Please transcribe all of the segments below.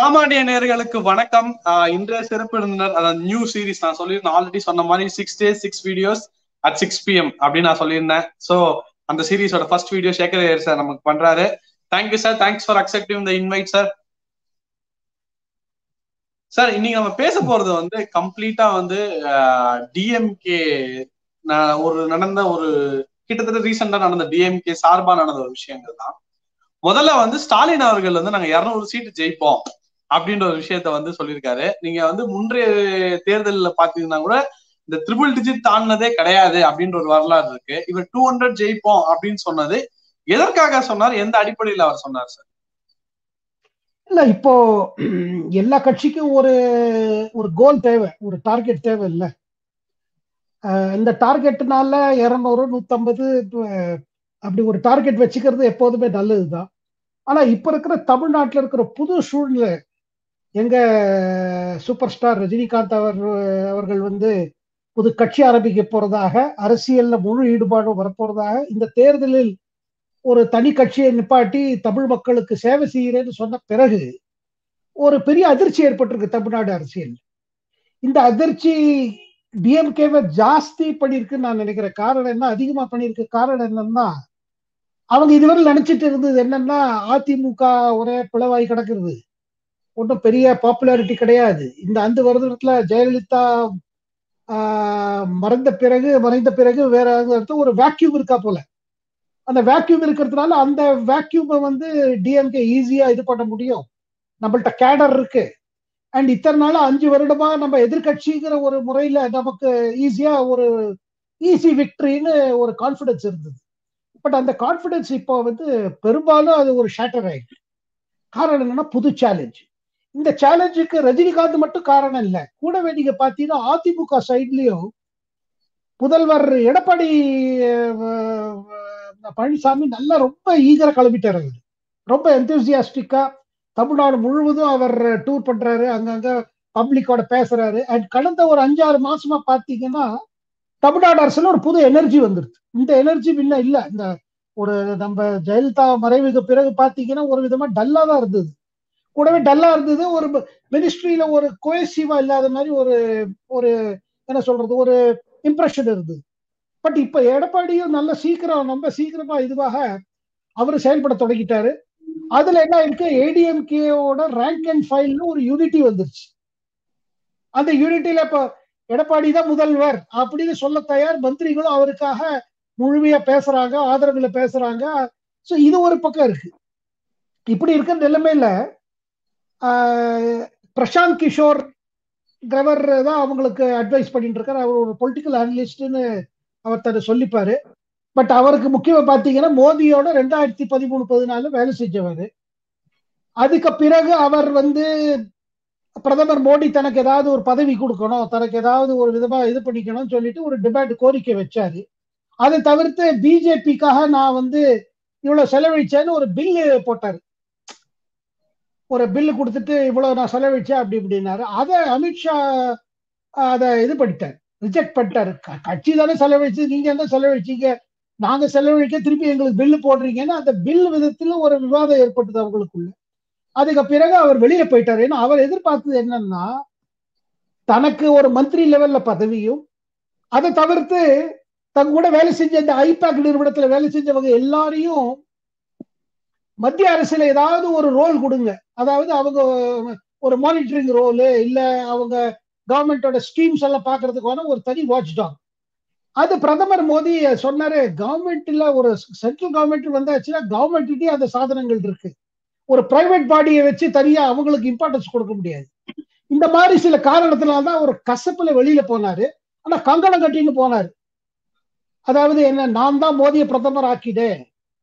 சாமானிய நேயர்களுக்கு வணக்கம். இன்றைய சிறப்பு விருந்தினர் அதாவது நியூ சீரிஸ் நான் சொல்லியிருந்தேன். ஆல்ரெடி சொன்ன மாதிரி 6 days 6 videos at 6 PM அப்படின்னு நான் சொல்லியிருந்தேன். ஸோ அந்த சீரீஸோட first video Sekhar Iyer sir நமக்கு பண்றாரு. Thank you sir, thanks for accepting the invite sir. Sir இன்னைக்கு நம்ம பேச போறது வந்து கம்ப்ளீட்டா வந்து டிஎம்கே நடந்த ஒரு கிட்டத்தட்ட ரீசெண்டா நடந்த டிஎம்கே சார்பா நடந்த ஒரு விஷயங்கள் தான். முதல்ல வந்து ஸ்டாலின் அவர்கள் வந்து நாங்க 200 சீட்டு ஜெயிப்போம் அப்படின்ற ஒரு விஷயத்த வந்து சொல்லியிருக்காரு. நீங்க வந்து முன்றைய தேர்தலில் பாத்தீங்கன்னா கூட இந்த 3 தாண்டினதே கிடையாது அப்படின்ற ஒரு வரலாறு இருக்கு. இவர் 200 ஜெயிப்போம் அப்படின்னு சொன்னது எதற்காக சொன்னார், எந்த அடிப்படையில் அவர் சொன்னார் சார்? இல்ல, இப்போ எல்லா கட்சிக்கும் ஒரு ஒரு கோல் தேவை, ஒரு டார்கெட் தேவை இல்ல. இந்த டார்கெட்னால 200 150 அப்படி ஒரு டார்கெட் வச்சுக்கிறது எப்போதுமே நல்லதுதான். ஆனா இப்ப இருக்கிற தமிழ்நாட்டில் இருக்கிற புது சூழ்நிலை, எங்க சூப்பர் ஸ்டார் ரஜினிகாந்த் அவர்கள் வந்து புது கட்சி ஆரம்பிக்க போறதாக, அரசியல்ல முழு ஈடுபாடும் வரப்போறதாக, இந்த தேர்தலில் ஒரு தனி கட்சியை நிப்பாட்டி தமிழ் மக்களுக்கு சேவை செய்கிறேன்னு சொன்ன பிறகு ஒரு பெரிய அதிர்ச்சி ஏற்பட்டிருக்கு தமிழ்நாடு அரசியல். இந்த அதிர்ச்சி டிஎம்கேவை ஜாஸ்தி பண்ணிருக்குன்னு நான் நினைக்கிறேன். காரணம் என்ன, அதிகமா பண்ணிருக்கு காரணம் என்னன்னா, அவங்க இதுவரை நினைச்சிட்டு இருந்தது என்னன்னா, அதிமுக ஒரே பிளவாய் கிடக்குறது, ஒன்றும் பெரிய பாப்புலாரிட்டி கிடையாது. இந்த 5 வருடத்துல ஜெயலலிதா மறைந்த பிறகு வேற ஒரு வேக்யூம் இருக்கா போல. அந்த வேக்யூம் இருக்கிறதுனால அந்த வேக்யூமை வந்து டிஎம்கே ஈஸியா இது பண்ண முடியும், நம்மள்ட்ட கேடர் இருக்கு. அண்ட் இத்தனை நாள் 5 வருடமா நம்ம எதிர்கட்சிங்கிற ஒரு முறையில நமக்கு ஈஸியா ஒரு ஈஸி விக்டரின்னு ஒரு கான்பிடன்ஸ் இருந்தது. பட் அந்த கான்பிடன்ஸ் இப்போ வந்து பெரும்பாலும் அது ஒரு ஷேட்டர் ஆயிடுச்சு. காரணம் என்னன்னா, புது சேலஞ்ச். இந்த சேலஞ்சுக்கு ரஜினிகாந்த் மட்டும் காரணம் இல்லை, கூடவே நீங்க பாத்தீங்கன்னா அதிமுக சைட்லயும் முதல்வர் எடப்பாடி பழனிசாமி நல்லா ரொம்ப ஈகர கிளம்பிட்டாரு. அவர் ரொம்ப எந்தூசியாஸ்டிக்கா தமிழ்நாடு முழுவதும் அவர் டூர் பண்றாரு, அங்கங்க பப்ளிக்கோட பேசுறாரு. அண்ட் கடந்த ஒரு 5-6 மாசமா பாத்தீங்கன்னா தமிழ்நாடு அரசுல ஒரு புது எனர்ஜி வந்துருது. இந்த எனர்ஜி முன்ன இல்ல. இந்த ஒரு நம்ம ஜெயலலிதா மறைவுக்கு பிறகு பாத்தீங்கன்னா ஒரு விதமா டல்லா தான் இருந்தது. கூடவே டல்லா இருந்தது, ஒரு மினிஸ்ட்ரியில ஒரு கோயசிவா இல்லாத மாதிரி ஒரு ஒரு என்ன சொல்றது, ஒரு இம்ப்ரெஷன் இருந்தது. பட் இப்ப எடப்பாடியும் ரொம்ப சீக்கிரமா இதுவாக அவரு செயல்பட தொடங்கிட்டாரு. அதுல என்ன இருக்கு, ஏடிஎம்கேவோட ரேங்க் அண்ட் ஃபைல்னு ஒரு யூனிட்டி வந்துருச்சு. அந்த யூனிட்டியில இப்ப எடப்பாடி தான் முதல்வர் அப்படின்னு சொல்ல தயார், மந்திரிகளும் அவருக்காக முழுமையா பேசுறாங்க, ஆதரவுல பேசுறாங்க. சோ இது ஒரு பக்கம் இருக்கு. இப்படி இருக்கிற நிலைமையில பிரசாந்த் கிஷோர் கிரவர் தான் அவங்களுக்கு அட்வைஸ் பண்ணிட்டு இருக்காரு. அவர் ஒரு பொலிட்டிக்கல் அனலிஸ்ட்னு அவர் தன்னை சொல்லிப்பாரு. பட் அவருக்கு முக்கியமா பாத்தீங்கன்னா மோதியோட 2013-14 வேலை செஞ்சவர். அதுக்கு பிறகு அவர் வந்து பிரதமர் மோடி தனக்கு ஏதாவது ஒரு பதவி கொடுக்கணும், தனக்கு ஏதாவது ஒரு விதமா இது பண்ணிக்கணும்னு சொல்லிட்டு ஒரு டிமாண்ட் கோரிக்கை வச்சாரு. அதை தவிர்த்து பிஜேபிக்காக நான் வந்து இவ்வளவு செலவழிச்சேன்னு ஒரு பில்லு போட்டாரு. ஒரு பில்லு கொடுத்துட்டு இவ்வளவு நான் செலவழிச்சேன் அப்படி இப்படின்னாரு. அதை அமித்ஷா அதை இது பண்ணிட்டார், ரிஜெக்ட் பண்ணிட்டாரு. கட்சி தானே செலவழிச்சு, நீங்க என்ன செலவழிச்சீங்க, நாங்க செலவழிக்க திருப்பி எங்களுக்கு பில்லு போடுறீங்கன்னு அந்த பில் விதத்துல ஒரு விவாதம் ஏற்பட்டது அவங்களுக்குள்ள. அதுக்கு பிறகு அவர் வெளியே போயிட்டாரு. ஏன்னா அவர் எதிர்பார்த்தது என்னன்னா, தனக்கு ஒரு மந்திரி லெவல்ல பதவியும், அதை தவிர்த்து தங்க கூட வேலை செஞ்ச இந்த ஐபேக் நிறுவனத்துல வேலை செஞ்சவங்க எல்லாரையும் மத்திய அரசுல ஏதாவது ஒரு ரோல் கொடுங்க, அதாவது அவங்க ஒரு மானிட்டரிங் ரோலு, இல்ல அவங்க கவர்மெண்டோட ஸ்கீம்ஸ் எல்லாம் பாக்குறதுக்கான ஒரு தனி வாட்ச் டாக். அது பிரதமர் மோடி சொன்னாரு. கவர்மெண்ட்ல ஒரு சென்ட்ரல் கவர்மெண்ட் வந்தாச்சுன்னா கவர்மெண்ட்டே அந்த சாதனங்கள் இருக்கு, ஒரு பிரைவேட் பாடியை வச்சு தனியா அவங்களுக்கு இம்பார்ட்டன்ஸ் கொடுக்க முடியாது. இந்த மாதிரி சில காரணத்தினால்தான் ஒரு கசப்புல வெளியில போனாரு. ஆனா கங்கணம் கட்டின்னு போனாரு. அதாவது என்ன, நான் தான் மோடியை பிரதமர் ஆக்கிட்டேன்,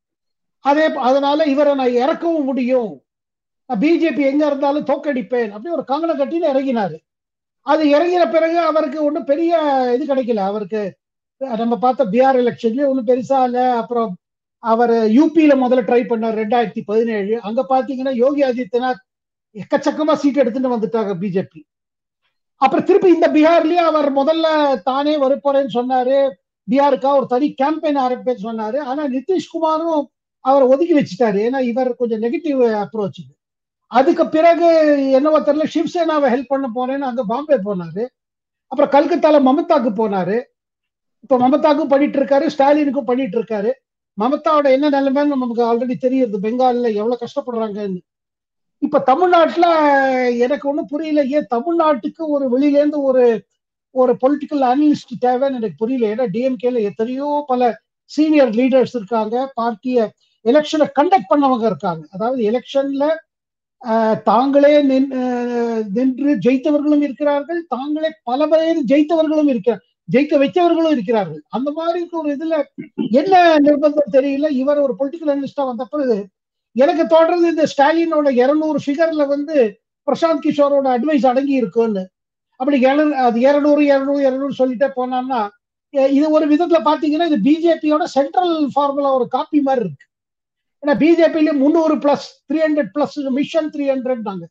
அதனால இவரை நான் இறக்கவும் முடியும், பிஜேபி எங்க இருந்தாலும் தோக்கடிப்பேன் அப்படி ஒரு கங்கணம் கட்டின்னு இறங்கினாரு. அது இறங்கின பிறகு அவருக்கு ஒன்றும் பெரிய இது கிடைக்கல. அவருக்கு நம்ம பார்த்த பிஆர் எலெக்ஷன்ல ஒன்றும் பெருசா இல்ல. அப்புறம் அவர் யூபியில முதல்ல ட்ரை பண்ணார் 2017. அங்க பாத்தீங்கன்னா யோகி ஆதித்யநாத் எக்கச்சக்கமா சீட் எடுத்துட்டு வந்துட்டாங்க பிஜேபி. அப்புறம் திருப்பி இந்த பீகார்லயே அவர் முதல்ல தானே வரப்போறேன்னு சொன்னாரு, பீகாருக்கா ஒரு தனி கேம்பெயின் ஆரம்பிப்பேன்னு சொன்னாரு. ஆனா நிதிஷ்குமாரும் அவரை ஒதுக்கி வச்சுட்டாரு. ஏன்னா இவர் கொஞ்சம் நெகட்டிவ் அப்ரோச். அதுக்கு பிறகு என்னவோ தெரியல, சிவசேனாவை ஹெல்ப் பண்ண போனேன்னு அங்க பாம்பே போனாரு. அப்புறம் கல்கத்தால மமதாக்கு போனாரு. இப்ப மமதாக்கும் பண்ணிட்டு இருக்காரு, ஸ்டாலினுக்கும் பண்ணிட்டு இருக்காரு. மமதாவோட என்ன நிலைமைன்னு நமக்கு ஆல்ரெடி தெரியுது, பெங்கால்ல எவ்வளவு கஷ்டப்படுறாங்கன்னு. இப்ப தமிழ்நாட்டுல எனக்கு ஒண்ணும் புரியல, ஏன் தமிழ்நாட்டுக்கு ஒரு வெளியில இருந்து ஒரு ஒரு பொலிட்டிக்கல் அனலிஸ்ட் தேவைன்னு எனக்கு புரியல. ஏன்னா டிஎம்கேல எத்தனையோ பல சீனியர் லீடர்ஸ் இருக்காங்க, பார்ட்டிய எலெக்ஷனை கண்டக்ட் பண்ணவங்க இருக்காங்க. அதாவது எலெக்ஷன்ல தாங்களே நின்று ஜெயித்தவர்களும் இருக்கிறார்கள், தாங்களே பல பேர் ஜெயித்தவர்களும் இருக்கிறார், ஜெயிக்க வைத்தவர்களும் இருக்கிறார்கள். அந்த மாதிரி ஒரு இதுல என்ன நிர்பந்தம் தெரியல. இவர் ஒரு பொலிட்டிக்கல் அனலிஸ்டா வந்த பிறகு எனக்கு தோன்றது இந்த ஸ்டாலினோட 200 ஃபிகர்ல பிரசாந்த் கிஷோரோட அட்வைஸ் அடங்கி இருக்குன்னு. அப்படி அது 200 200 200 சொல்லிட்டே போனான்னா இது ஒரு விதத்துல பாத்தீங்கன்னா இது பிஜேபியோட சென்ட்ரல் ஃபார்முலா ஒரு காப்பி மாதிரி இருக்கு. ஏன்னா பிஜேபியில 300 பிளஸ் 300 பிளஸ் மிஷன் 300 நாங்க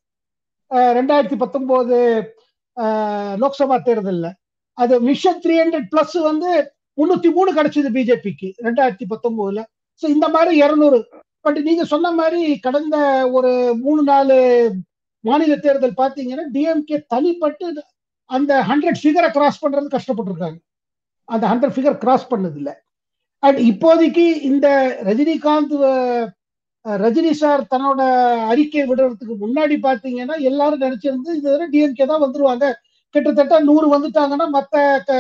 2019 லோக்சபா தேர்தலில் அது மிஷன் 300 பிளஸ் 303 கிடைச்சது பிஜேபிக்கு 2019. இந்த மாதிரி 200. பட் நீங்க சொன்ன மாதிரி கடந்த ஒரு 3-4 மாநில தேர்தல் பாத்தீங்கன்னா டிஎம்கே தனிப்பட்டு அந்த 100 ஃபிகரை கிராஸ் பண்றது கஷ்டப்பட்டிருக்காங்க. அந்த 100 ஃபிகர் கிராஸ் பண்ணது இல்லை. அண்ட் இப்போதைக்கு இந்த ரஜினிகாந்த் ரஜினி சார் தன்னோட அறிக்கை விடுறதுக்கு முன்னாடி பாத்தீங்கன்னா எல்லாரும் நினைச்சிருந்து இது டிஎம்கே தான் வந்துருவாங்க, கிட்டத்தட்ட 100 வந்துட்டாங்கன்னா மத்த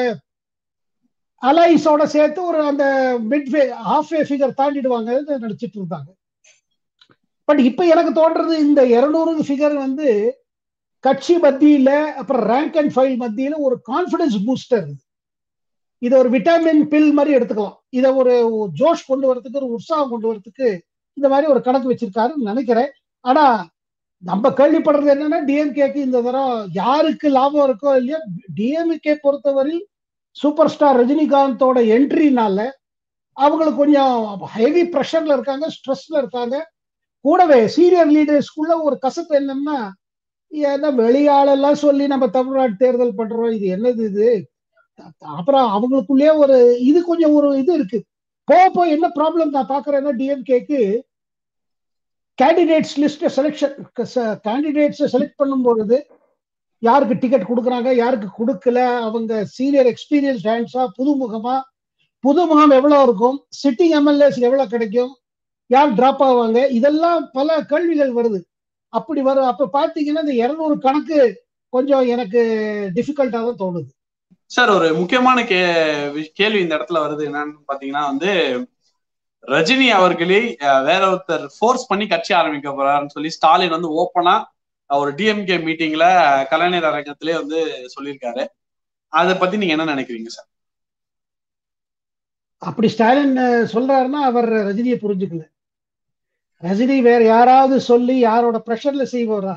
அலைஸோட சேர்த்து ஒரு அந்த மிட்வே ஹாஃப் வே ஃபிகர் தாண்டிடுவாங்க நினைச்சிட்டு இருந்தாங்க. பட் இப்ப எனக்கு தோன்றது இந்த 200 ஃபிகர் கட்சி மத்தியில அப்புறம் ரேங்க் அண்ட் ஃபைல் மத்தியில ஒரு கான்பிடன்ஸ் பூஸ்டர். இதை ஒரு விட்டமின் பில் மாதிரி எடுத்துக்கலாம். இதை ஒரு ஜோஷ் கொண்டு வரதுக்கு, ஒரு உற்சாகம் கொண்டு வரதுக்கு இந்த மாதிரி ஒரு கணக்கு வச்சிருக்காருன்னு நினைக்கிறேன். ஆனா நம்ம கேள்விப்படுறது என்னன்னா டிஎம்கேக்கு இந்த தரம் யாருக்கு லாபம் இருக்கோ இல்லையா, டிஎம்கே பொறுத்தவரையில் சூப்பர் ஸ்டார் ரஜினிகாந்தோட என்ட்ரினால அவங்களுக்கு கொஞ்சம் ஹெவி ப்ரெஷர்ல இருக்காங்க, ஸ்ட்ரெஸ்ல இருக்காங்க. கூடவே சீனியர் லீடர்ஸ்குள்ள ஒரு கசப்பு என்னன்னா, ஏன்னா வெளியாளெல்லாம் சொல்லி நம்ம தமிழ்நாடு தேர்தல் பண்றோம், இது என்னது இது, அப்புறம் அவங்களுக்குள்ளேயே ஒரு இது கொஞ்சம் ஒரு இது இருக்கு. போக என்ன ப்ராப்ளம் நான் பாக்குறேன்னா டிஎம்கேக்கு candidates list selection, candidates select பண்ணும்பொழுது யாருக்கு டிக்கெட் கொடுக்குறாங்க யாருக்கு கொடுக்கல, அவங்க சீனியர் எக்ஸ்பீரியன்ஸ் ஹேண்ட்ஸா புதுமுகமா, புதுமுகம் எவ்வளவு இருக்கும், சிட்டிங் எம்எல்ஏஸ் எவ்வளவு கிடைக்கும், யார் டிராப் ஆவாங்க, இதெல்லாம் பல கேள்விகள் வருது. அப்படி வரும். அப்ப பாத்தீங்கன்னா இந்த 200 கணக்கு கொஞ்சம் எனக்கு டிஃபிகல்ட்டா தான் தோணுது. சார் ஒரு முக்கியமான கேள்வி இந்த இடத்துல வருது. என்னன்னு பாத்தீங்கன்னா ரஜினி அவர்களே வேற ஒருத்தர் ஃபோர்ஸ் பண்ணி கட்சி ஆரம்பிக்க போறாருன்னு சொல்லி ஸ்டாலின் ஓப்பனா ஒரு டிஎம்கே மீட்டிங்ல கலைஞர் அரங்கத்திலே சொல்லியிருக்காரு. அதை பத்தி நீங்க என்ன நினைக்கிறீங்க சார்? அப்படி ஸ்டாலின் சொல்றாருன்னா அவர் ரஜினியை புரிஞ்சுக்கல. ரஜினி வேற யாராவது சொல்லி யாரோட பிரஷர்ல செய்வாரா?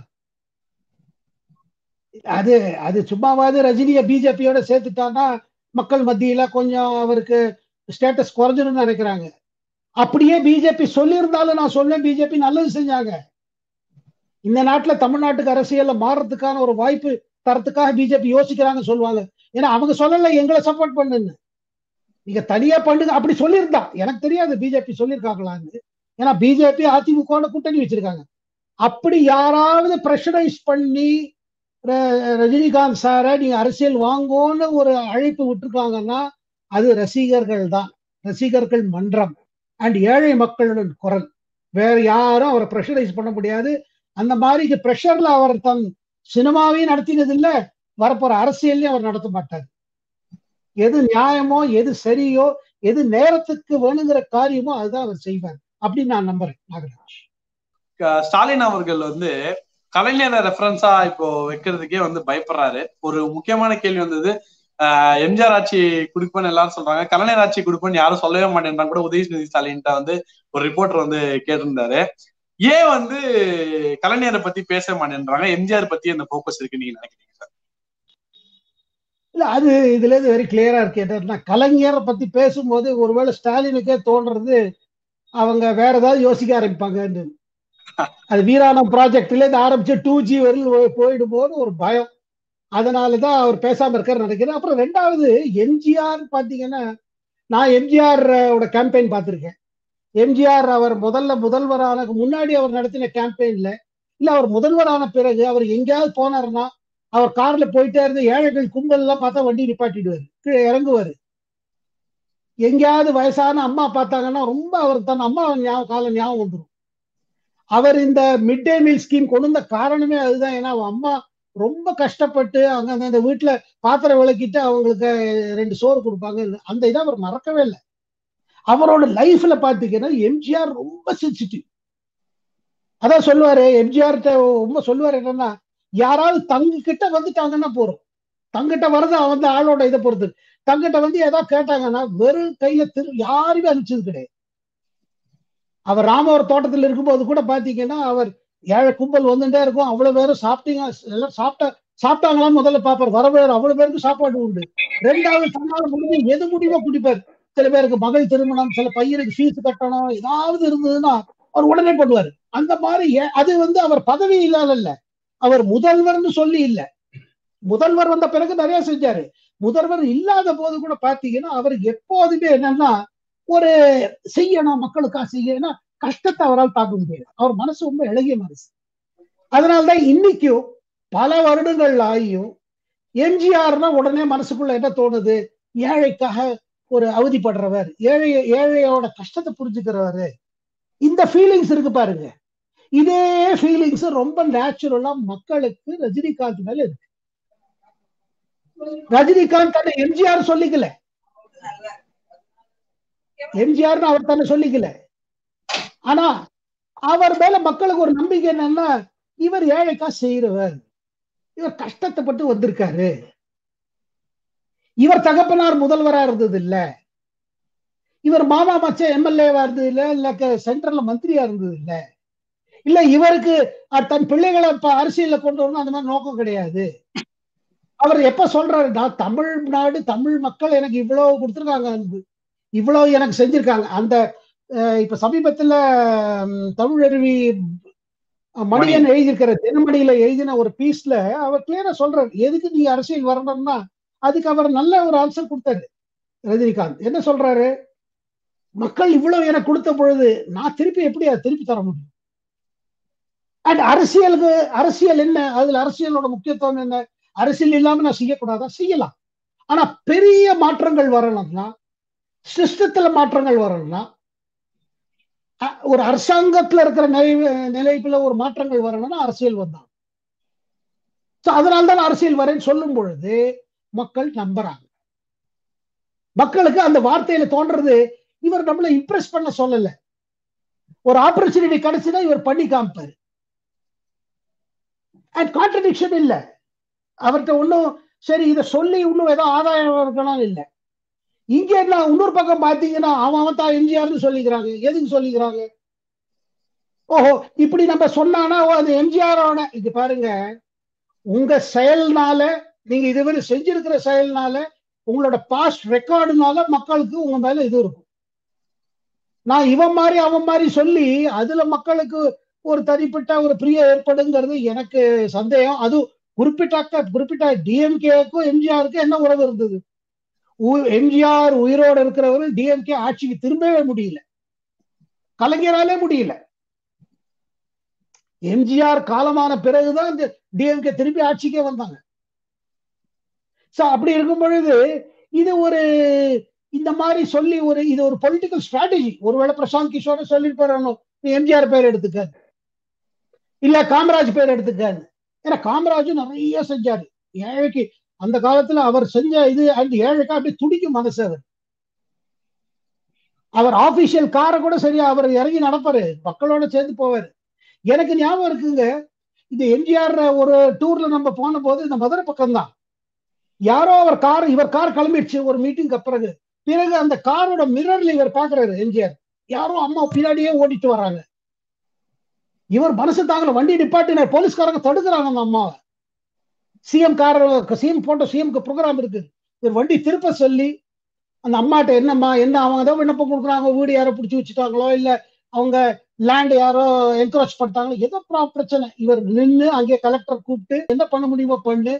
அது அது சும்மாவாது ரஜினிய பிஜேபியோட சேர்த்துட்டான்னா மக்கள் மத்தியில கொஞ்சம் அவருக்கு ஸ்டேட்டஸ் குறைஞ்சிருன்னு நினைக்கிறாங்க. அப்படியே பிஜேபி சொல்லியிருந்தாலும் நான் சொன்னேன், பிஜேபி நல்லது செஞ்சாங்க. இந்த நாட்டுல தமிழ்நாட்டுக்கு அரசியல்ல மாறுறதுக்கான ஒரு வாய்ப்பு தரத்துக்காக பிஜேபி யோசிக்கிறாங்க சொல்லுவாங்க. ஏன்னா அவங்க சொல்லல எங்களை சப்போர்ட் பண்ணுன்னு, நீங்க தனியா பண்ணுங்க அப்படி சொல்லியிருந்தா. எனக்கு தெரியாது பிஜேபி சொல்லியிருக்காங்களான்னு, ஏன்னா பிஜேபி அதிமுக கூட்டணி வச்சிருக்காங்க. அப்படி யாராவது பிரஷரைஸ் பண்ணி ரஜினிகாந்த் சார நீங்க அரசியல் வாங்கோன்னு ஒரு அழைப்பு விட்டுருக்காங்கன்னா அது ரசிகர்கள் தான், ரசிகர்கள் மன்றம் அண்ட் ஏழை மக்களுடன் குரல். வேற யாரும் அவரை பிரஷரைஸ் பண்ண முடியாது. அந்த மாதிரி பிரஷர்ல அவர் தன் சினிமாவையும் நடத்தினது இல்லை, வரப்போற அரசியலையும் அவர் நடத்த மாட்டார். எது நியாயமோ எது சரியோ எது நேரத்துக்கு வேணுங்கிற காரியமோ அதுதான் அவர் செய்வார் அப்படின்னு நான் நம்புறேன். நாகராஜ், ஸ்டாலின் அவர்கள் கலைஞரை ரெஃபரன்ஸா இப்போ வைக்கிறதுக்கே பயப்படுறாரு. ஒரு முக்கியமான கேள்வி எம்ஜிஆர் ஆட்சி குடுப்பன்னு எல்லாரும் சொல்றாங்க, கலைஞர் ஆட்சி குடுப்பன்னு யாரும் சொல்லவே மாட்டேன்றாங்க கூட உதயநிதி ஸ்டாலின்ட்ட ஒரு ரிப்போர்ட்டர் கேட்டிருந்தாரு. ஏன் கலைஞரை பத்தி பேச மாட்டேன்றாங்க, எம்ஜிஆர் பத்தி அந்த போக்கஸ் இருக்கு நீங்க நினைக்கிறீங்க சார்? இல்ல அது இதுல இருந்து வெரி கிளியரா இருக்கு. என்னன்னா கலைஞரை பத்தி பேசும்போது ஒருவேளை ஸ்டாலினுக்கே தோன்றது அவங்க வேற ஏதாவது யோசிக்க ஆரம்பிப்பாங்க. அது வீராணம் ப்ராஜெக்ட்ல இருந்து ஆரம்பிச்சு 2G வரையில் போயிடும் போது ஒரு பயம், அதனாலதான் அவர் பேசாம இருக்காரு நினைக்கிறேன். அப்புறம் ரெண்டாவது எம்ஜிஆர் பாத்தீங்கன்னா நான் எம்ஜிஆர் கேம்பெயின் பார்த்திருக்கேன். எம்ஜிஆர் அவர் முதல்வரான முன்னாடி அவர் நடத்தின கேம்பெயின்ல இல்ல அவர் முதல்வரான பிறகு அவர் எங்கேயாவது போனாருன்னா அவர் கார்ல போயிட்டே இருந்து ஏழைகள் கும்பல் எல்லாம் பார்த்தா வண்டி நிப்பாட்டிடுவாரு, கீழே இறங்குவாரு. எங்கேயாவது வயசான அம்மா பார்த்தாங்கன்னா ரொம்ப அவருக்கு தன் அம்மா காலம் ஞாபகம் வந்துடும். அவர் இந்த மிட் டே மீல் ஸ்கீம் கொண்டு வந்த காரணமே அதுதான். ஏன்னா அம்மா ரொம்ப கஷ்டப்பட்டு அங்க அந்த வீட்டுல பாத்திரம் விளக்கிட்டு அவங்களுக்கு 2 சோறு கொடுப்பாங்க. அந்த இதை அவர் மறக்கவே இல்லை. அவரோட லைஃப்ல பாத்தீங்கன்னா எம்ஜிஆர் ரொம்ப சென்சிட்டிவ். அதான் சொல்லுவாரு, எம்ஜிஆர் ரொம்ப சொல்லுவாரு என்னன்னா, யாராவது தங்க கிட்ட வந்துட்டாங்கன்னா போறோம், தங்கிட்ட வரது வந்து ஆளோட இதை பொறுத்து. தங்கிட்ட வந்து ஏதாவது கேட்டாங்கன்னா வெறும் கையில யாருமே அனுப்பிச்சது கிடையாது. அவர் ராமவர் தோட்டத்தில் இருக்கும்போது கூட பாத்தீங்கன்னா அவர் ஏழை கும்பல் வந்துட்டே இருக்கும். அவ்வளவு பேரும் சாப்பிட்டீங்க எல்லாம் சாப்பிட்டாங்களான்னு முதல்ல பாப்பார். வரவேறு அவ்வளவு பேருக்கு சாப்பாடு உண்டு. ரெண்டாவது தன்னால முடிஞ்சு எது முடியுமோ குடிப்பார். சில பேருக்கு மகள் திருமணம், சில பையனுக்கு ஃபீஸ் கட்டணும், ஏதாவது இருந்ததுன்னா அவர் உடனே பண்ணுவார். அந்த மாதிரி அது வந்து அவர் பதவி இல்லாத இல்ல, அவர் முதல்வர்னு சொல்லி இல்ல. முதல்வர் வந்த பிறகு நிறைய செஞ்சாரு. முதல்வர் இல்லாத போது கூட பாத்தீங்கன்னா அவர் எப்போதுமே என்னன்னா ஒரு செய்யணும், மக்களுக்காக செய்யணும், கஷ்டத்தை அவரால் தாக்க முடியாது. அவர் மனசு ரொம்ப இளகிய மனசு. அதனால்தான் இன்னைக்கும் பல வருடங்கள் ஆகியும் எம்ஜிஆர்னா உடனே மனசுக்குள்ள என்ன தோணுது, ஏழைக்காக ஒரு அவதிப்படுறவர், ஏழையோட கஷ்டத்தை புரிஞ்சுக்கிறவர், இந்த ஃபீலிங்ஸ் இருக்கு பாருங்க. இதே ஃபீலிங்ஸ் ரொம்ப நேச்சுரலா மக்களுக்கு ரஜினிகாந்த் மேல இருக்கு. ரஜினிகாந்த் தன்னை எம்ஜிஆர் சொல்லிக்கல, எம்ஜிஆர்னு அவர் தன்னை சொல்லிக்கல. ஆனா அவர் மேல மக்களுக்கு ஒரு நம்பிக்கை என்னன்னா, இவர் ஏழைக்கா செய்யறவர், இவர் கஷ்டத்தைப்பட்டு வந்திருக்காரு, இவர் தகப்பனார் முதல்வரா இருந்தது இல்ல, இவர் மாமா மச்ச எம்எல்ஏவா இருந்தது இல்ல, இல்ல சென்ட்ரல்ல மந்திரியா இருந்தது இல்ல, இல்ல இவருக்கு தன் பிள்ளைகளை அரசியல்ல கொண்டு வரணும் அந்த மாதிரி நோக்கம் கிடையாது. அவர் எப்ப சொல்றாருன்னா, தமிழ்நாடு தமிழ் மக்கள் எனக்கு இவ்வளவு கொடுத்துருக்காங்க, இவ்வளவு எனக்கு செஞ்சிருக்காங்க. அந்த இப்ப சமீபத்துல தமிழருவி மணியன் எழுதியிருக்கிற தினமணியில எழுதின ஒரு பீஸ்ல அவர் கிளியரா சொல்றாரு, எதுக்கு நீ அரசியல் வரணும்னா அதுக்கு அவர் நல்ல ஒரு ஆன்சர் கொடுத்தாரு. ரஜினிகாந்த் என்ன சொல்றாரு, மக்கள் இவ்வளவு எனக்கு கொடுத்த பொழுது நான் திருப்பி எப்படி அதை திருப்பி தர முடியும்? அண்ட் அரசியல் என்ன, அதுல அரசியலோட முக்கியத்துவம் என்ன? அரசியல் இல்லாம நான் செய்யக்கூடாதா? செய்யலாம். ஆனா பெரிய மாற்றங்கள் வரணும்னா, சிஸ்டத்துல மாற்றங்கள் வரணும்னா, ஒரு அரசாங்கத்துல இருக்கிற நிலைப்புல ஒரு மாற்றங்கள் வரணும்னா அரசியல் வந்தாங்க. அதனால்தான் அரசியல் வரேன்னு சொல்லும் பொழுது மக்கள் நம்புறாங்க. மக்களுக்கு அந்த வார்த்தையில தோன்றது, இவர் நம்மளை இம்ப்ரெஸ் பண்ண சொல்லல, ஒரு ஆப்பர்ச்சுனிட்டி கிடைச்சுன்னா இவர் பண்ணி காமிப்பாரு. அண்ட் கான்ட்ரடிக்ஷன் இல்ல அவர்கிட்ட ஒன்னும். சரி இதை சொல்லி இன்னும் ஏதோ ஆதாயம் இருக்கணும் இல்ல. இங்க என்ன இன்னொரு பக்கம் பாத்தீங்கன்னா அவன் தான் எம்ஜிஆர்னு சொல்லிக்கிறாங்க. எதுக்கு சொல்லிக்கிறாங்க? ஓஹோ, இப்படி நம்ம சொன்னானா அது எம்ஜிஆரோட. இது பாருங்க, உங்க செயல்னால, நீங்க இதுவரை செஞ்சிருக்கிற செயல்னால, உங்களோட பாஸ்ட் ரெக்கார்டுனால மக்களுக்கு உங்க மேல இது இருக்கும். நான் இவன் மாதிரி அவன் மாதிரி சொல்லி அதுல மக்களுக்கு ஒரு தனிப்பட்ட ஒரு பிரியம் ஏற்படுங்கிறது எனக்கு சந்தேகம். அது குறிப்பிட்ட டிஎம்கேக்கும் எம்ஜிஆருக்கும் என்ன உறவு இருந்தது? எம்ஜிஆர் உயிரோடு இருக்கிறவரு டிஎம்கே ஆட்சிக்கு திரும்பவே முடியல, கலைஞராலே முடியல. எம்ஜிஆர் காலமான பிறகுதான் இந்த டிஎம்கே திரும்பி ஆட்சிக்கே வந்தாங்க. அப்படி இருக்கும் பொழுது இது ஒரு இந்த மாதிரி சொல்லி இது ஒரு பொலிட்டிக்கல் ஸ்ட்ராட்டஜி. ஒருவேளை பிரசாந்த் கிஷோர் சொல்லிட்டு எம்ஜிஆர் பேர் எடுத்துக்க, இல்ல காமராஜ் பேர் எடுத்துக்காரு. ஏன்னா காமராஜும் நிறைய செஞ்சாரு ஏழைக்கு. அந்த காலத்துல அவர் செஞ்ச இது அந்த ஏழைக்கா அப்படி துடிக்கும் மனசு. அவர் ஆபீஷியல் காரை கூட சரியா அவர் இறங்கி நடப்பாரு, மக்களோட சேர்ந்து போவாரு. எனக்கு ஞாபகம் இருக்குங்க, இந்த எம்ஜிஆர் ஒரு டூர்ல நம்ம போன போது இந்த மதுரை பக்கம் தான் யாரோ இவர் கார் கிளம்பிடுச்சு ஒரு மீட்டிங்க்கு பிறகு அந்த காரோட மிரர்ல இவர் பாக்குறாரு எம்ஜிஆர், யாரோ அம்மா பின்னாடியே ஓடிட்டு வர்றாங்க. இவர் மனசு தாங்கல, வண்டி நிப்பாட்டினார், போலீஸ்காரங்க தடுக்கிறாங்க அந்த அம்மாவை. சிஎம் போட்ட சிஎம்க்கு ப்ரோக்ராம் இருக்கு, இவர் வண்டி திருப்ப சொல்லி அந்த அம்மாட்ட என்னம்மா என்ன அவங்க ஏதோ விண்ணப்பம் கொடுக்குறாங்க, வீடு யாரோ பிடிச்சி வச்சுட்டாங்களோ இல்ல அவங்க லேண்ட் யாரோ என்கரேஜ் பண்ணிட்டாங்களோ ஏதோ பிரச்சனை. இவர் நின்று அங்கே கலெக்டர் கூப்பிட்டு என்ன பண்ண முடியுமோ பண்ணு.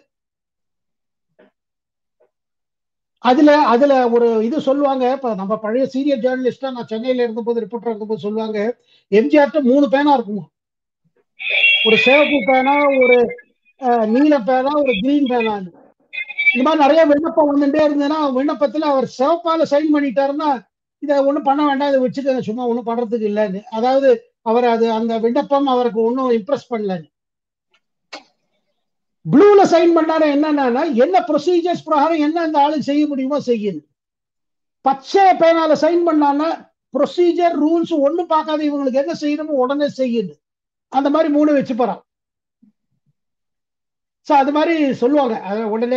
அதுல ஒரு இது சொல்லுவாங்க, இப்ப நம்ம பழைய சீனியர் ஜேர்னலிஸ்டா நான் சென்னையில இருந்தபோது ரிப்போர்ட்டர் இருந்தபோது சொல்லுவாங்க, எம்ஜிஆர்ட்ட 3 பேனா இருக்குமா. ஒரு சிவப்பு பேனா, ஒரு நீல பேனா, ஒரு கிரீன் பேனா. இந்த மாதிரி நிறைய விண்ணப்பம் வந்துட்டே இருந்ததுன்னா விண்ணப்பத்துல அவர் சிவப்பால சைன் பண்ணிட்டாருன்னா இதை ஒண்ணும் பண்ண வேண்டாம், இதை வச்சுக்க, சும்மா ஒண்ணும் பண்றதுக்கு இல்லைன்னு. அதாவது அவர் அது அந்த விண்ணப்பம் அவருக்கு ஒன்றும் இம்ப்ரெஸ் பண்ணல. ப்ளூல சைன் பண்ணாரு என்னன்னா என்ன ப்ரொசீஜர்ஸ் பிரகாரம் என்ன அந்த ஆளு செய்ய முடியுமோ செய்யணும். பச்சை பேனால சைன் பண்ணான்னா ப்ரொசீஜர் ரூல்ஸ் ஒண்ணும் பார்க்காத இவங்களுக்கு என்ன செய்யணுமோ உடனே செய்யணும். அந்த மாதிரி 3 வச்சு போறான். சோ அது மாதிரி சொல்லுவாங்க உடனே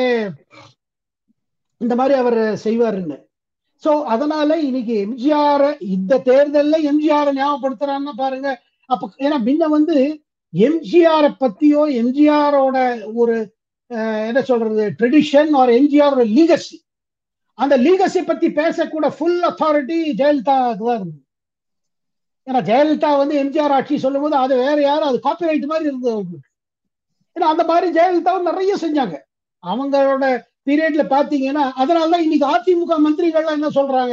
இந்த மாதிரி அவர் செய்வாருன்னு. சோ அதனால இன்னைக்கு எம்ஜிஆர் இந்த தேர்தலில் எம்ஜிஆர் ஞாபகப்படுத்துறான்னு பாருங்க. அப்ப ஏன்னா முன்ன எம்ஜிஆரை பத்தியோ எம்ஜிஆரோட ஒரு என்ன சொல்றது ட்ரெடிஷன் ஒரு எம்ஜிஆரோட லீகசி, அந்த லீகசி பத்தி பேசக்கூட ஃபுல் அத்தாரிட்டி ஜெயலலிதா தான் இருந்தது. ஏன்னா ஜெயலலிதா எம்ஜிஆர் ஆட்சி சொல்லும் போது அது வேற யாரும் அது காப்பிரைட் மாதிரி இருந்தது அவங்களுக்கு. ஏன்னா அந்த மாதிரி ஜெயலலிதாவும் நிறைய செஞ்சாங்க அவங்களோட பீரியட்ல பாத்தீங்கன்னா. அதனாலதான் இன்னைக்கு அதிமுக மந்திரிகள்லாம் என்ன சொல்றாங்க,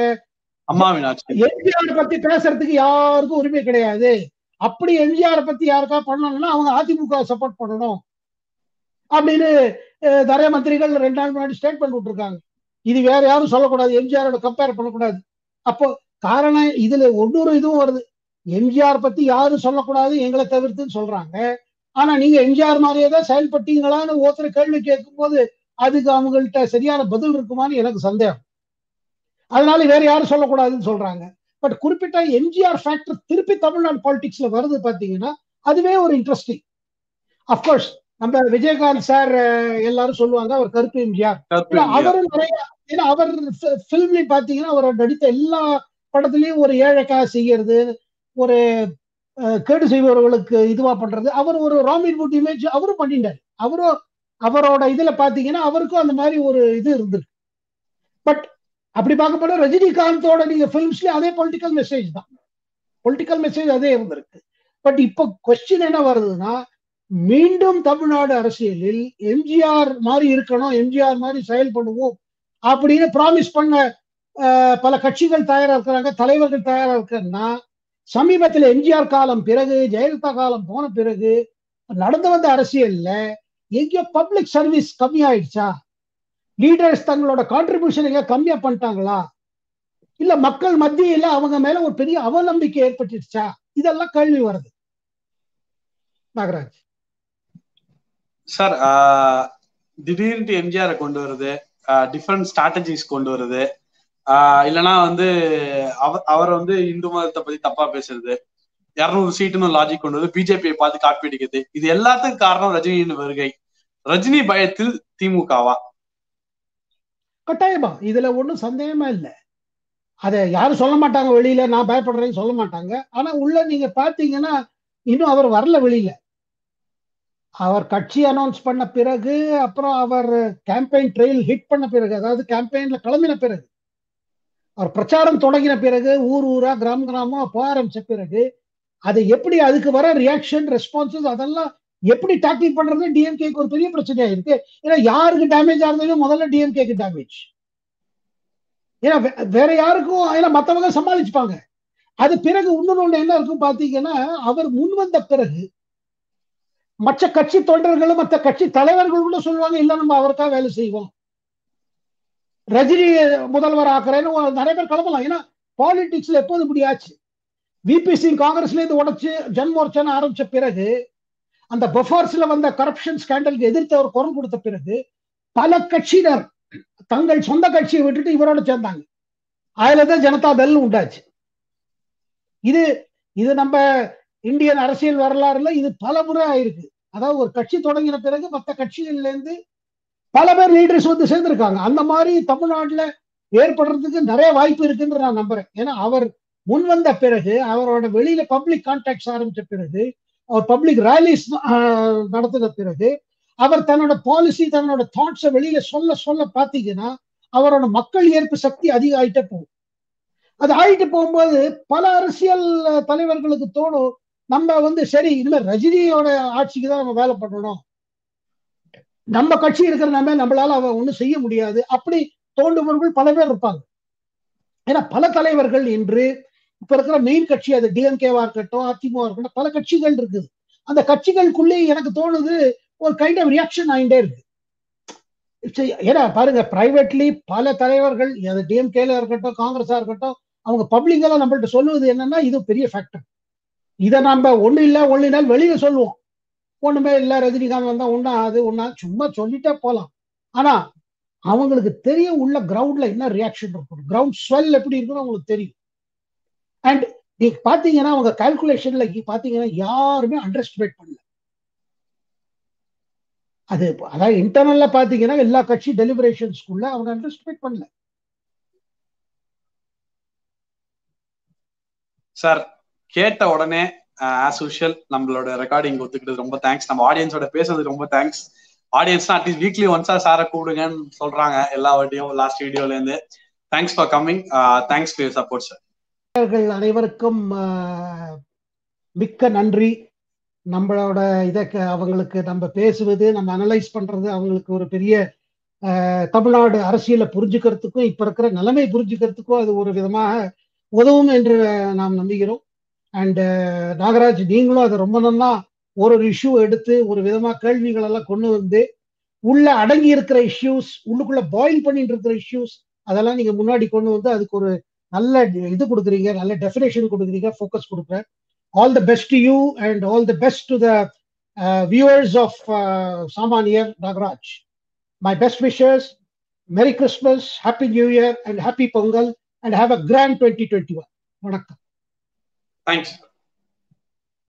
எம்ஜிஆர் பத்தி பேசுறதுக்கு யாருக்கும் உரிமை கிடையாது, அப்படி எம்ஜிஆர் பத்தி யாருக்கா பண்ணணும்னா அவங்க அதிமுக சப்போர்ட் பண்ணணும் அப்படின்னு நிறைய மந்திரிகள் 2 நாள் முன்னாடி ஸ்டேட்மெண்ட் விட்டுருக்காங்க. இது வேற யாரும் சொல்லக்கூடாது, எம்ஜிஆரோட கம்பேர் பண்ணக்கூடாது. அப்போ காரணம் இதுல ஒன்னொரு இதுவும் வருது, எம்ஜிஆர் பத்தி யாரும் சொல்லக்கூடாது எங்களை தவிர்த்துன்னு சொல்றாங்க. ஆனா நீங்க எம்ஜிஆர் மாதிரியே தான் செயல்பட்டீங்களான்னு ஒருத்தர் கேள்வி கேட்கும் போது அதுக்கு அவங்கள்ட்ட சரியான பதில் இருக்குமான்னு எனக்கு சந்தேகம். அதனால வேற யாரும் சொல்லக்கூடாதுன்னு சொல்றாங்க. பட் குறிப்பிட்ட எம்ஜிஆர் ஃபேக்டர் திருப்பி தமிழ்நாடு பாலிடிக்ஸ்ல வருது பாத்தீங்கன்னா அதுவே ஒரு இன்ட்ரெஸ்டிங். அப்கோர்ஸ் நம்ம விஜயகாந்த் சார் எல்லாரும் சொல்லுவாங்க அவர் கருப்பு எம்ஜிஆர். அவரும் நிறைய, ஏன்னா அவர் பிலிம்லயும் பாத்தீங்கன்னா அவர் நடித்த எல்லா படத்துலயும் ஒரு ஏழைக்காக செய்யறது, ஒரு கேடு செய்பவர்களுக்கு இதுவா பண்றது, அவர் ஒரு ராபின்ஹுட் இமேஜ் அவரும் பண்ணிட்டாரு. அவரும் அவரோட இதுல பாத்தீங்கன்னா அவருக்கும் அந்த மாதிரி ஒரு இது இருந்திருக்கு. பட் அப்படி பார்க்க போனா ரஜினிகாந்தோட நீங்க பிலிம்ஸ்ல அதே பொலிட்டிக்கல் மெசேஜ் தான், பொலிட்டிக்கல் மெசேஜ் அதே இருந்திருக்கு. பட் இப்போ கொஸ்டின் என்ன வருதுன்னா, மீண்டும் தமிழ்நாடு அரசியலில் எம்ஜிஆர் மாதிரி இருக்கணும், எம்ஜிஆர் மாதிரி செயல்படுவோம் அப்படின்னு ப்ராமிஸ் பண்ண பல கட்சிகள் தயாரா இருக்கிறாங்க, தலைவர்கள் தயாரா இருக்கிறன்னா, சமீபத்தில் எம்ஜிஆர் காலம் பிறகு ஜெயலலிதா காலம் போன பிறகு நடந்து வந்த அரசியல்ல எங்கேயோ பப்ளிக் சர்வீஸ் கம்மியாயிடுச்சா, லீடர்ஸ் தங்களோட கான்ட்ரிபியூஷன் எங்க கம்மியா பண்ணிட்டாங்களா, இல்ல மக்கள் மத்தியில அவங்க மேல ஒரு பெரிய அவநம்பிக்கை ஏற்பட்டுச்சா, இதெல்லாம் கேள்வி வருது. நாகராஜ் சார், திடீர்னு எம்ஜிஆரை கொண்டு வருது, டிஃப்ரெண்ட் ஸ்ட்ராட்டஜிஸ் கொண்டு வருது, இல்லைன்னா அவர் இந்து மதத்தை பத்தி தப்பா பேசுறது, 200 சீட்டுன்னு லாஜிக் கொண்டு வந்து பிஜேபியை பார்த்து காப்பி அடிக்கிறது, இது எல்லாத்துக்கும் காரணம் ரஜினியின் வருகை. ரஜினி பயத்தில் திமுகவா? கட்டாயமா, இதுல ஒண்ணும் சந்தேகமா இல்ல. அதை யாரும் சொல்ல மாட்டாங்க வெளியில, நான் பயப்படுறேன்னு சொல்ல மாட்டாங்க. ஆனா உள்ள நீங்க பாத்தீங்கன்னா இன்னும் அவர் வரல வெளியில. அவர் கட்சி அனௌன்ஸ் பண்ண பிறகு, அப்புறம் அவர் கேம்பெயின் ட்ரெயில் ஹிட் பண்ண பிறகு, அதாவது கேம்பெயின்ல கிளம்பின பிறகு, அவர் பிரச்சாரம் தொடங்கின பிறகு, ஊர் ஊரா கிராம கிராமமா போக ஆரம்பிச்ச பிறகு, அது எப்படி அதுக்கு வர ரியாக்ஷன் ரெஸ்பான்சஸ் அதெல்லாம் எப்படி டாக்கிள் பண்றது டிஎம்கேக்கு ஒரு பெரிய பிரச்சனையா இருக்கு. ஏன்னா யாருக்கு டேமேஜ் ஆகுதுன்னு முதல்ல டிஎம்கேக்கு டேமேஜ். ஏன்னா வேற யாருக்கும், ஏன்னா மத்தவங்க சமாளிச்சுப்பாங்க. அது பிறகு இன்னொன்னு என்ன இருக்கும் பாத்தீங்கன்னா, அவர் முன் வந்த பிறகு மற்ற கட்சி தொண்டர்களும் மற்ற கட்சி தலைவர்கள் கூட சொல்லுவாங்க, இல்ல நம்ம அவருக்காக வேலை செய்வோம், ரஜினி முதல்வர் ஆக்குறேன்னு நிறைய பேர் கிளம்பலாம். ஏன்னா பாலிடிக்ஸ்ல எப்போது இப்படி ஆச்சு, விபி சிங் காங்கிரஸ்ல இருந்து உடைச்சு ஜன்மோர்ச்சான்னு ஆரம்பிச்ச பிறகு, அந்த பஃபர்ஸ்ல வந்த கரப்ஷன் ஸ்கேண்டலுக்கு எதிர்த்து அவர் குரல் கொடுத்த பிறகு பல கட்சியினர் தங்கள் சொந்த கட்சியை விட்டுட்டு இவரோட சேர்ந்தாங்க. அதுலதான் ஜனதா தள் உண்டாச்சு. இது இது நம்ம இந்தியன் அரசியல் வரலாறுல இது பல முறை ஆயிருக்கு. அதாவது ஒரு கட்சி தொடங்கின பிறகு மற்ற கட்சிகள்ல இருந்து பல பேர் லீடர்ஸ் சேர்ந்திருக்காங்க. அந்த மாதிரி தமிழ்நாட்டுல ஏற்படுறதுக்கு நிறைய வாய்ப்பு இருக்குன்னு நான் நம்புறேன். ஏன்னா அவர் முன் வந்த பிறகு, அவரோட வெளியில பப்ளிக் கான்டாக்ட்ஸ் ஆரம்பிச்ச பிறகு, அவர் பப்ளிக் ரேலிஸ் நடத்தின பிறகு, அவர் தன்னோட பாலிசி தன்னோட தாட்ஸை வெளியில சொல்ல சொல்ல பாத்தீங்கன்னா அவரோட மக்கள் ஏற்பு சக்தி அதிகம் ஆயிட்டே போகும். அது ஆயிட்டு போகும்போது பல அரசியல் தலைவர்களுக்கு தோணும், நம்ம சரி இனிமே ரஜினியோட ஆட்சிக்கு தான் நம்ம வேலை பண்ணணும், நம்ம கட்சி இருக்கிற நம்மளால அவ ஒண்ணும் செய்ய முடியாது, அப்படி தோன்றுபவர்கள் பல பேர் இருப்பாங்க. ஏன்னா பல தலைவர்கள் இன்று இப்ப இருக்கிற மெயின் கட்சி, அது டிஎம்கேவா இருக்கட்டும் அதிமுக இருக்கட்டும், பல கட்சிகள் இருக்குது. அந்த கட்சிகளுக்குள்ளே எனக்கு தோணுது ஒரு கைண்ட் ஆஃப் ரியாக்ஷன் ஆகிட்டே இருக்கு. ஏன்னா பாருங்க, பிரைவேட்லி பல தலைவர்கள், அது டிஎம்கேல இருக்கட்டும் காங்கிரஸா இருக்கட்டும், அவங்க பப்ளிக்கெல்லாம் நம்மள்ட்ட சொல்லுவது என்னன்னா இது பெரிய ஃபேக்டர். இதை நம்ம ஒண்ணு இல்ல ஒண்ணு இல்ல வெளியே சொல்லுவோம், ஒண்ணுமே இல்ல ரஜினிகாந்த் வந்தா ஒண்ணா அது ஒண்ணா சும்மா சொல்லிட்டே போலாம். ஆனா அவங்களுக்கு தெரியும் உள்ள கிரவுண்ட்ல என்ன ரியாக்ஷன் இருக்கும், கிரவுண்ட் ஸ்வெல் எப்படி இருக்குன்னு அவங்களுக்கு தெரியும். அண்ட் நீங்க பாத்தீங்கன்னா அவங்க கால்குலேஷன்ல பாத்தீங்கன்னா யாருமே அண்டர் எஸ்டிமேட் பண்ணல. அது அதாவது இன்டர்னல்ல பாத்தீங்கன்னா எல்லா கட்சி டெலிபரேஷன்ஸ்குள்ள அவங்க அண்டர் எஸ்டிமேட் பண்ணல. சார் கேட்ட உடனே ஆஸ் யூஷுவல் நம்மளோட ரெக்கார்டிங் ஒத்துக்கிட்டது ரொம்ப தேங்க்ஸ். நம்ம ஆடியன்ஸோட பேசுறது ரொம்ப தேங்க்ஸ். ஆடியன்ஸ் அட்லீஸ்ட் வீக்லி ஒன்ஸா சாரை கூப்பிடுங்கன்னு சொல்றாங்க எல்லா வாட்டியும் லாஸ்ட் வீடியோல இருந்து. Thanks for coming. Thanks for your support sir. அனைவருக்கும் மிக்க நன்றி. நம்மளோட இதை அவங்களுக்கு நம்ம பேசுவது, நம்ம அனலைஸ் பண்றது அவங்களுக்கு ஒரு பெரிய தமிழ்நாடு அரசியலை புரிஞ்சுக்கிறதுக்கும் இப்ப இருக்கிற நிலைமை புரிஞ்சுக்கிறதுக்கும் அது ஒரு விதமாக உதவும் என்று நாம் நம்புகிறோம். அண்ட் நாகராஜ், நீங்களும் அதை ரொம்ப நல்லா ஒரு இஷ்யூ எடுத்து ஒரு விதமா கேள்விகள் எல்லாம் கொண்டு வந்து உள்ள அடங்கி இருக்கிற இஷ்யூஸ், உள்ளுக்குள்ள பாயில் பண்ணிட்டு இருக்கிற இஷ்யூஸ், அதெல்லாம் நீங்க முன்னாடி கொண்டு வந்து அதுக்கு ஒரு நல்ல இது கொடுக்குறீங்க, நல்ல டெஃபினேஷன் கொடுக்குறீங்க, ஃபோக்கஸ் கொடுக்குறேன். All the best to you and all the best to the viewers of Samaniyar Nagaraj. My best wishes. Merry Christmas, Happy New Year and Happy Pongal and have a grand 2021. வணக்கம். Thanks.